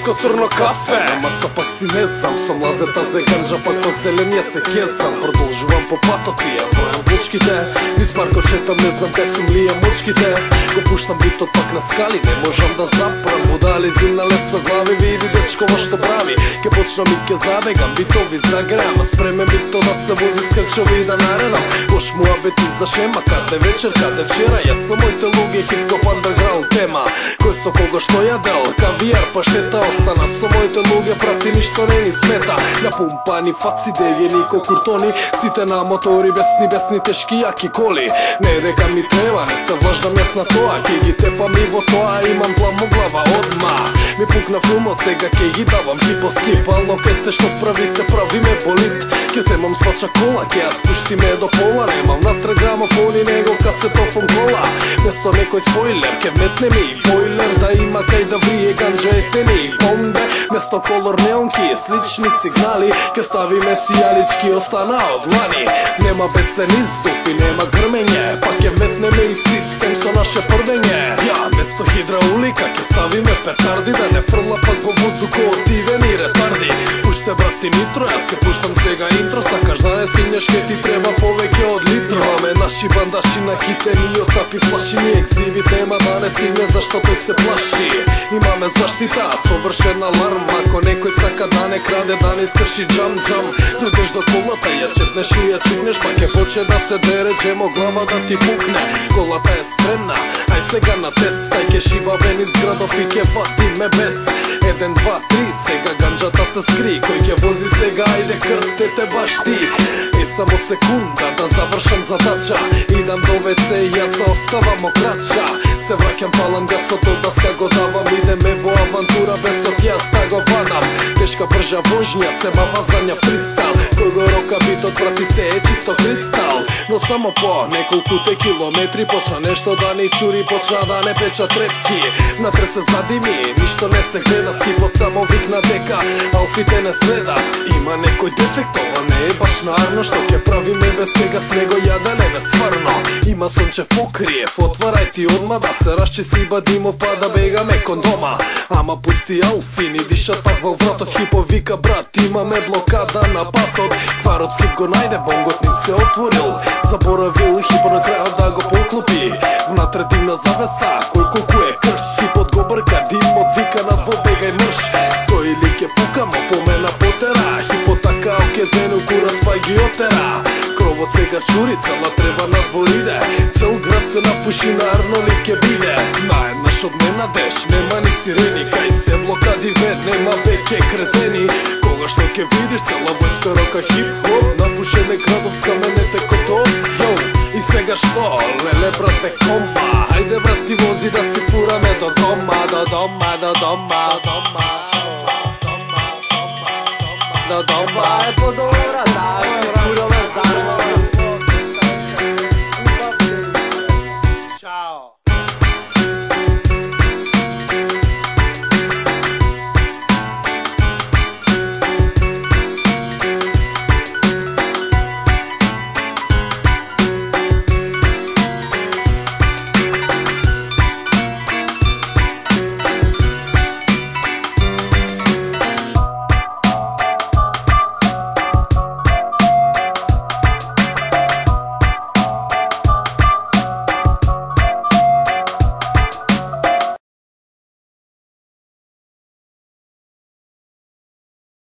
Турско црно кафе. Ама са пак си не знам, сам лазета за ганджа, пак по зеления се кезам. Продолжувам по патот пија, бројам бучките, низ паркот шетам, не знам кај сум лија мучките. Го пуштам битот пак на скали, не можам да запрам. Будали зимна леса глави, види дечко во што прави. Ке почнам и ке забегам, битови загреам, а спремен бито да се вози с крчови и да наредам. Кош му абети за шема, каде вечер, каде вчера. Јас со моите луѓе хип-хоп андерграунд тема. Кој со кого што јадел, кавијар, паштета остана. Со моите луѓе прати ништо не ни смета. Напумпани фаци, дегени ко куртони, сите на мотори, бесни тешки јаки коли. Не дека ми треба, не се влаждам јас на тоа. Ке ги тепам и во тоа, имам план во глава одма. Ми пукна филмот, сега ке ги давам хипо-скип. Ало ке сте што правите, прави ме болит. Ке земам спача кола, ке ја спушти ме до пола. Немам натрag грамофони, него касетофон кола. Место некој спойлер, ке метне ми бойлер. Да има кај да врие ганджа етени бомбе. Место колор неонки, слични сигнали. Ке ставиме сијалички, остана од лани. Нема бесен издув и нема грмење. Пак ке метнеме и систем со наше прдење. Ја, место хидраулика, ке ставиме петарди. Да не фрла пак во воздух отивени ретарди. Пуште брати нитро, јас ке пуштам сега интро. Сакаш да не стигнеш, ке ти треба повеќе од литро. Имаме наши бандаши накитени од тапи флаши. Ни екзибит нема да не стигне, зашто тој се плаши. Имаме заштита, совршен аларм. Ако некој сака да не краде, да не скрши джам-джам. Дојдеш до колата, ја четнеш и ја чукнеш, па ке почне да се дере, чемо глава да ти пукне. Колата е спремна, ај сега на тест. Тај ке шива бен из градов и ке фати ме без. 1, 2, 3, сега ганджата се скри. Кој ке вози сега, ајде кртете баш ти. Е само секунда да завршам задача. Идам до ВЦ и јас да оставам мокрача. Се враќам, палам гасот од даска го давам. Идеме во авантура, бесот јас да го ванам. Тешка бржа вожња, сема вазања фристайл. Кој го рока битот, прати се е чисто кристал. Но само по неколку те километри почна нешто да ни чури, почна да не печа третки. Внатре се задими, ништо не се гледа. Скипот само викна дека алфите не следа. Има некој дефект, ова не е баш нарно. Што ке правиме без сега с него јаделеме стварно. Има сончев покриев, отварај ти одма да се расчисти бадимов па да бегаме кон дома. Ама пусти алфи, ни дишат пак во вратот. Хипо вика брат, имаме блокада на патот. Кварот скип го најде, бонгот ни се отворил. Заборавил хипо на крајот да го поклопи. Внатре димна завеса, кој колку е крш. Хипот го брка, димот вика надво бегај мрш. Стои ли ке пукамо, помена потера. Хипо така окезено курац па ги отера. Кровот сега чури, цела трева надвор иде. Цел град се напуши, нарно ли ке биде. Наеднаш од мене деш, нема ни сирени. Кај се блокади вед, нема веќе кретени. Кога што ке видиш цела војска рока хип-хоп. Напушене градов с каменете котоп. Йоу, и сега што? Леле брате компа. Ајде брат ти вози да си фураме до дома. До дома, до дома, до дома. До дома е подобра, да си фураме заедно.